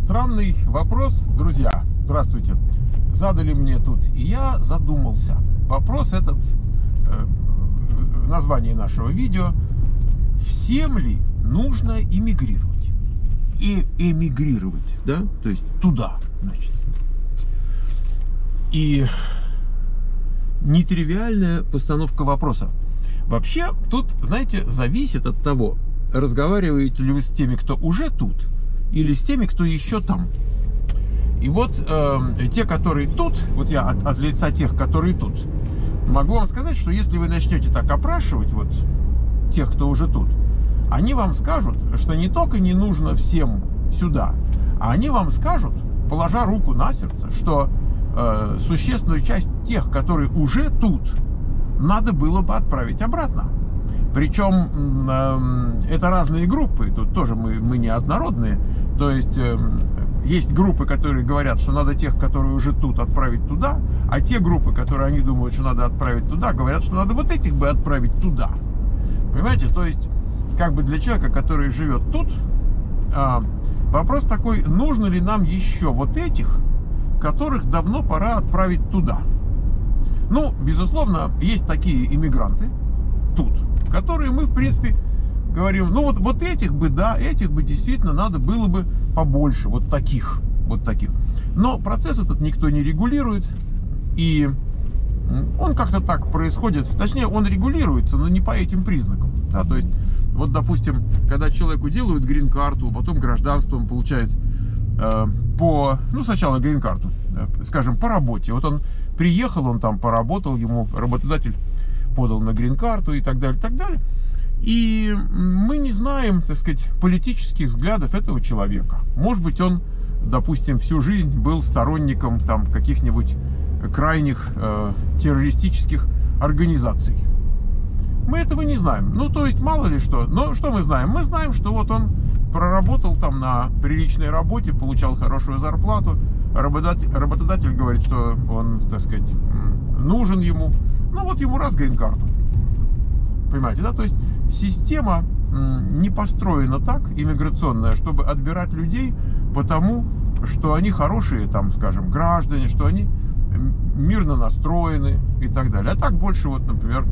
Странный вопрос, друзья. Здравствуйте. Задали мне тут, и я задумался. Вопрос этот в названии нашего видео. Всем ли нужно эмигрировать? И эмигрировать, да? То есть туда, значит. И нетривиальная постановка вопроса. Вообще, тут, знаете, зависит от того, разговариваете ли вы с теми, кто уже тут, или с теми, кто еще там. И вот те, которые тут, вот я от лица тех, которые тут, могу вам сказать, что если вы начнете так опрашивать вот тех, кто уже тут, они вам скажут, что не только не нужно всем сюда, а они вам скажут, положа руку на сердце, что существенную часть тех, которые уже тут, надо было бы отправить обратно. Причем это разные группы, тут тоже мы неоднородные. То есть есть группы, которые говорят, что надо тех, которые уже тут, отправить туда, а те группы, которые они думают, что надо отправить туда, говорят, что надо вот этих бы отправить туда. Понимаете? То есть как бы для человека, который живет тут, вопрос такой, нужно ли нам еще вот этих, которых давно пора отправить туда. Ну, безусловно, есть такие иммигранты тут, которые мы, в принципе, говорим, ну вот этих бы, да, этих бы действительно надо было бы побольше, вот таких. Но процесс этот никто не регулирует, и он как-то так происходит, точнее, он регулируется, но не по этим признакам, да, то есть, вот, допустим, когда человеку делают грин-карту, потом гражданство он получает сначала грин-карту, скажем, по работе. Вот он приехал, он там поработал, ему работодатель подал на грин-карту и так далее, и так далее. И мы не знаем, так сказать, политических взглядов этого человека. Может быть, он, допустим, всю жизнь был сторонником там каких-нибудь крайних террористических организаций. Мы этого не знаем. Ну, то есть, мало ли что. Но что мы знаем? Мы знаем, что вот он проработал там на приличной работе, получал хорошую зарплату. Работодатель говорит, что он, так сказать, нужен ему. Ну, вот ему раз грин-карту. Понимаете, да? То есть система не построена так, иммиграционная, чтобы отбирать людей потому, что они хорошие, там, скажем, граждане, что они мирно настроены и так далее. А так больше, вот, например,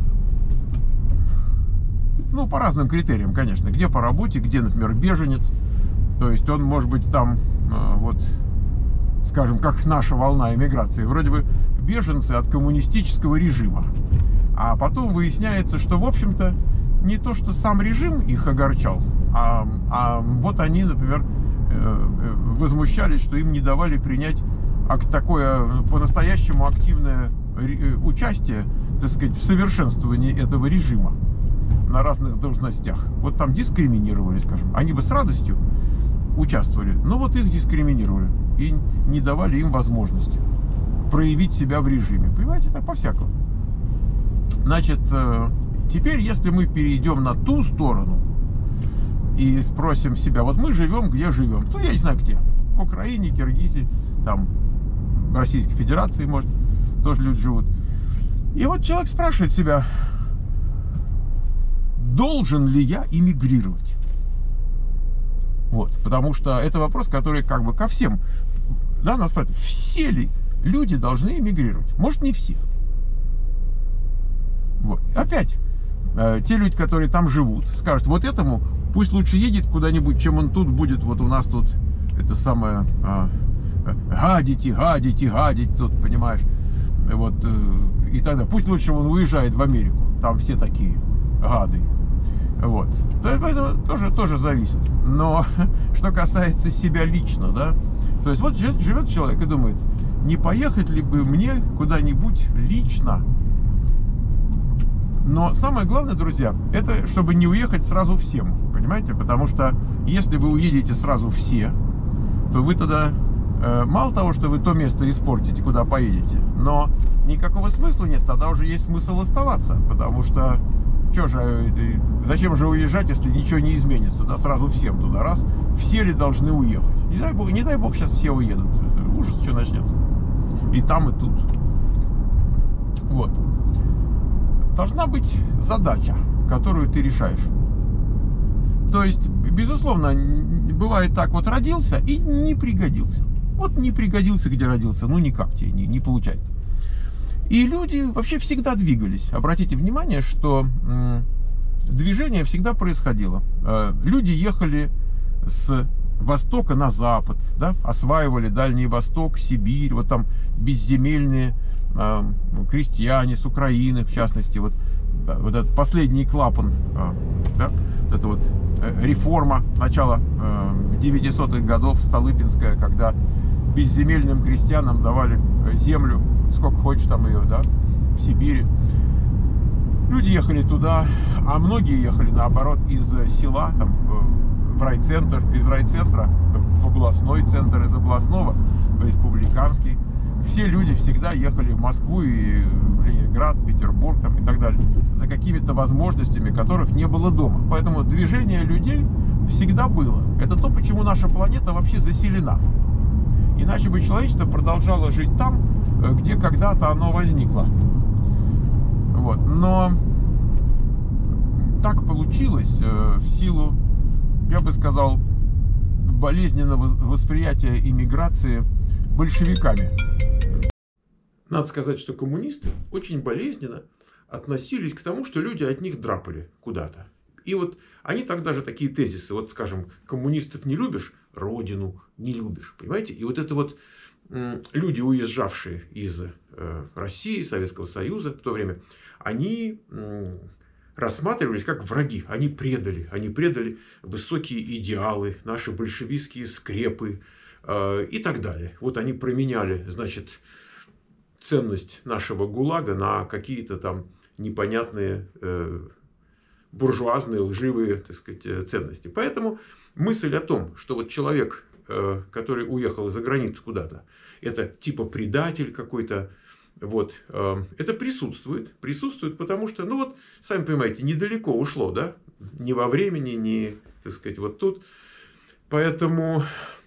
ну, по разным критериям, конечно, где по работе, где, например, беженец. То есть он может быть там, вот, скажем, как наша волна эмиграции, вроде бы беженцы от коммунистического режима. А потом выясняется, что, в общем-то, не то, что сам режим их огорчал, а вот они, например, возмущались, что им не давали принять такое по-настоящему активное участие, так сказать, в совершенствовании этого режима на разных должностях. Вот там дискриминировали, скажем. Они бы с радостью участвовали, но вот их дискриминировали и не давали им возможность проявить себя в режиме. Понимаете, так по-всякому. Значит, теперь, если мы перейдем на ту сторону и спросим себя, вот мы живем, где живем? Ну, я не знаю где. В Украине, Киргизии, там, в Российской Федерации, может, тоже люди живут. И вот человек спрашивает себя, должен ли я эмигрировать? Вот, потому что это вопрос, который как бы ко всем, да, нас спрашивают, все ли люди должны эмигрировать? Может, не все. Вот. Опять, те люди, которые там живут, скажут, вот этому пусть лучше едет куда-нибудь, чем он тут будет, вот у нас тут это самое, гадить, тут, понимаешь, вот, и тогда пусть лучше он уезжает в Америку, там все такие гады. Вот. Поэтому тоже зависит. Но что касается себя лично, да, то есть вот живет человек и думает, не поехать ли бы мне куда-нибудь лично. Но самое главное, друзья, это чтобы не уехать сразу всем, понимаете? Потому что если вы уедете сразу все, то вы тогда мало того, что вы то место испортите, куда поедете, но никакого смысла нет, тогда уже есть смысл оставаться, потому что зачем же уезжать, если ничего не изменится, да, сразу всем туда раз, все ли должны уехать? Не дай бог сейчас все уедут, ужас, что начнется. И там, и тут. Вот. Должна быть задача, которую ты решаешь. То есть, безусловно, бывает так, вот родился и не пригодился. Вот не пригодился, где родился, ну никак тебе не получается. И люди вообще всегда двигались. Обратите внимание, что движение всегда происходило. Люди ехали с востока на запад, да, осваивали Дальний Восток, Сибирь, вот там безземельные крестьяне с Украины, в частности, вот этот последний клапан, да, это вот реформа начала 900-х годов, Столыпинская, когда безземельным крестьянам давали землю, сколько хочешь там ее, да, в Сибири. Люди ехали туда, а многие ехали наоборот из села, там, в райцентр, из райцентра в областной центр, из областного в республиканский. Все люди всегда ехали в Москву и в Ленинград, Петербург там, и так далее, за какими-то возможностями, которых не было дома. Поэтому движение людей всегда было. Это то, почему наша планета вообще заселена. Иначе бы человечество продолжало жить там, где когда-то оно возникло. Вот. Но так получилось в силу, я бы сказал, болезненного восприятия иммиграции большевиками. Надо сказать, что коммунисты очень болезненно относились к тому, что люди от них драпали куда-то. И вот они тогда же такие тезисы, вот скажем, коммунистов не любишь, родину не любишь, понимаете? И вот это вот люди, уезжавшие из России, Советского Союза в то время, они рассматривались как враги, они предали высокие идеалы, наши большевистские скрепы и так далее. Вот они променяли, значит, ценность нашего ГУЛАГа на какие-то там непонятные буржуазные, лживые, так сказать, ценности. Поэтому мысль о том, что вот человек, который уехал за границу куда-то, это типа предатель какой-то, вот, это присутствует, потому что, ну вот, сами понимаете, недалеко ушло, да, ни во времени, ни, так сказать, вот тут. Поэтому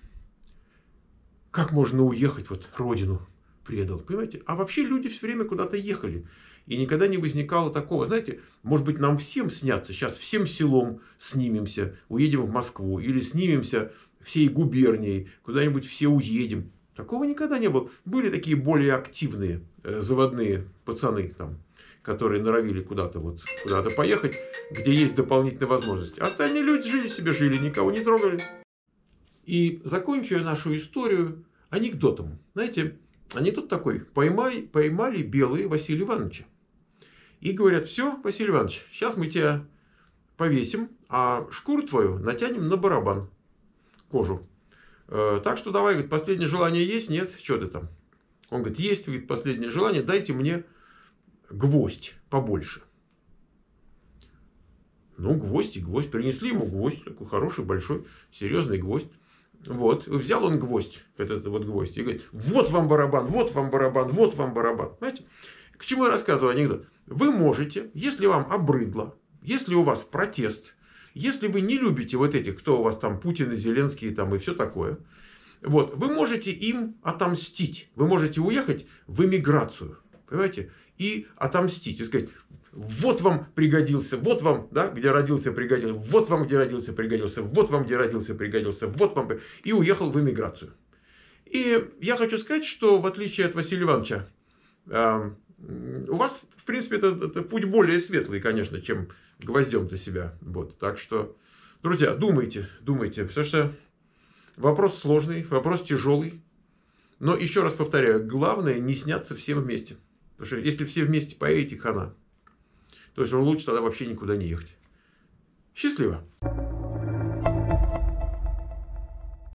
как можно уехать, вот, родину предал, понимаете? А вообще люди все время куда-то ехали. И никогда не возникало такого, знаете, может быть, нам всем снятся, сейчас всем селом снимемся, уедем в Москву, или снимемся всей губернией, куда-нибудь все уедем. Такого никогда не было. Были такие более активные заводные пацаны, там, которые норовили куда-то поехать, где есть дополнительные возможности. Остальные люди жили себе, никого не трогали. И закончу я нашу историю анекдотом. Знаете, анекдот такой. Поймали белые Василия Ивановича. И говорят: все, Василий Иванович, сейчас мы тебя повесим, а шкуру твою натянем на барабан, кожу. Так что давай, говорит, последнее желание есть? Нет? Что ты там? Он говорит: есть, говорит, последнее желание, дайте мне гвоздь побольше. Ну, гвоздь. Принесли ему гвоздь, такой хороший, большой, серьезный гвоздь. Вот, взял он гвоздь, этот вот гвоздь, и говорит: вот вам барабан, вот вам барабан, вот вам барабан. Знаете, к чему я рассказываю анекдот? Вы можете, если вам обрыдло, если у вас протест, если вы не любите вот этих, кто у вас там, Путин и Зеленский там и все такое, вот, вы можете им отомстить. Вы можете уехать в эмиграцию, понимаете, и отомстить, и сказать: вот вам пригодился, вот вам, да, где родился, пригодился, вот вам, где родился, пригодился, вот вам, где родился, пригодился, вот вам, и уехал в эмиграцию. И я хочу сказать, что в отличие от Василия Ивановича, у вас, в принципе, это путь более светлый, конечно, чем гвоздем-то себя. Вот. Так что, друзья, думайте, потому что вопрос сложный, вопрос тяжелый. Но еще раз повторяю, главное не сняться всем вместе. Потому что если все вместе поедете, хана. То есть лучше тогда вообще никуда не ехать. Счастливо!